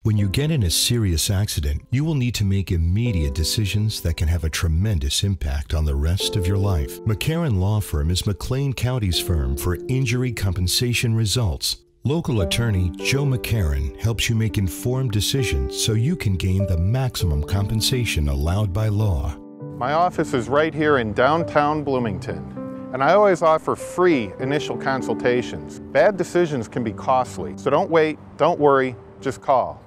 When you get in a serious accident, you will need to make immediate decisions that can have a tremendous impact on the rest of your life. McCarron Law Firm is McLean County's firm for injury compensation results. Local attorney Joe McCarron helps you make informed decisions so you can gain the maximum compensation allowed by law. My office is right here in downtown Bloomington, and I always offer free initial consultations. Bad decisions can be costly, so don't wait, don't worry, just call.